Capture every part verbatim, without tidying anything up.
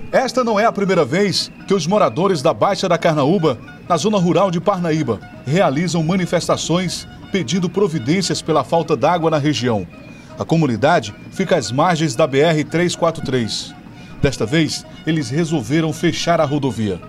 Esta não é a primeira vez que os moradores da Baixa da Carnaúba, na zona rural de Parnaíba, realizam manifestações pedindo providências pela falta d'água na região. A comunidade fica às margens da B R trezentos e quarenta e três. Desta vez, eles resolveram fechar a rodovia.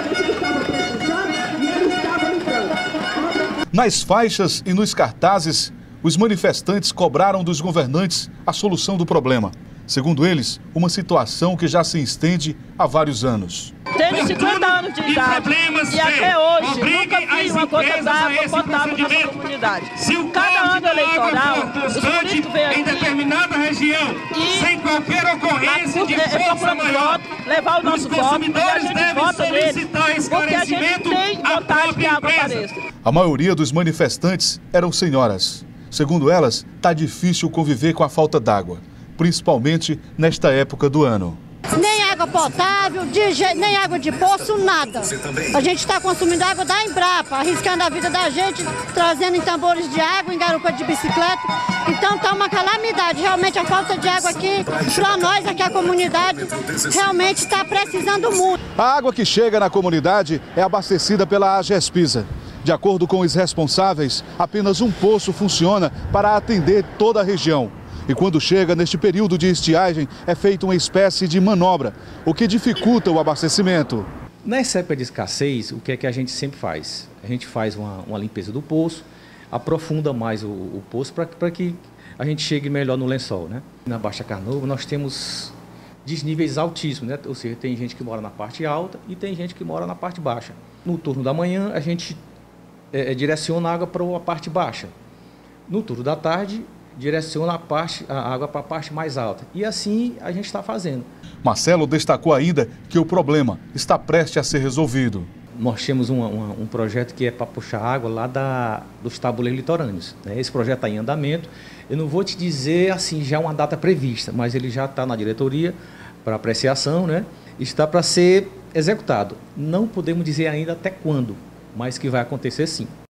Nas faixas e nos cartazes, os manifestantes cobraram dos governantes a solução do problema. Segundo eles, uma situação que já se estende há vários anos. Tenho cinquenta anos de idade e até hoje nunca vi uma gota d'água potável na comunidade. Cada ano eleitoral, os políticos vêm aqui em determinada região, e sem qualquer ocorrência de força maior, levar o nosso voto e a gente vota neles, porque a gente tem vontade que a água apareça. A maioria dos manifestantes eram senhoras. Segundo elas, está difícil conviver com a falta d'água, principalmente nesta época do ano. Nem água potável, de je... nem água de poço, nada. A gente está consumindo água da Embrapa, arriscando a vida da gente, trazendo em tambores de água, em garupa de bicicleta. Então está uma calamidade. Realmente a falta de água aqui, para nós aqui a comunidade, realmente está precisando muito. A água que chega na comunidade é abastecida pela Agespisa. De acordo com os responsáveis, apenas um poço funciona para atender toda a região. E quando chega neste período de estiagem, é feita uma espécie de manobra, o que dificulta o abastecimento. Nessa época de escassez, o que é que a gente sempre faz? A gente faz uma, uma limpeza do poço, aprofunda mais o, o poço para que a gente chegue melhor no lençol, né? Na Baixa Carnaúba nós temos desníveis altíssimos, né? Ou seja, tem gente que mora na parte alta e tem gente que mora na parte baixa. No turno da manhã a gente é, direciona a água para a parte baixa. No turno da tarde, direciona a, parte, a água para a parte mais alta. E assim a gente está fazendo. Marcelo destacou ainda que o problema está prestes a ser resolvido. Nós temos um, um, um projeto que é para puxar água lá da, dos tabuleiros litorâneos, né? Esse projeto está em andamento. Eu não vou te dizer assim já uma data prevista, mas ele já está na diretoria para apreciação, né? Está para ser executado. Não podemos dizer ainda até quando, mas que vai acontecer sim.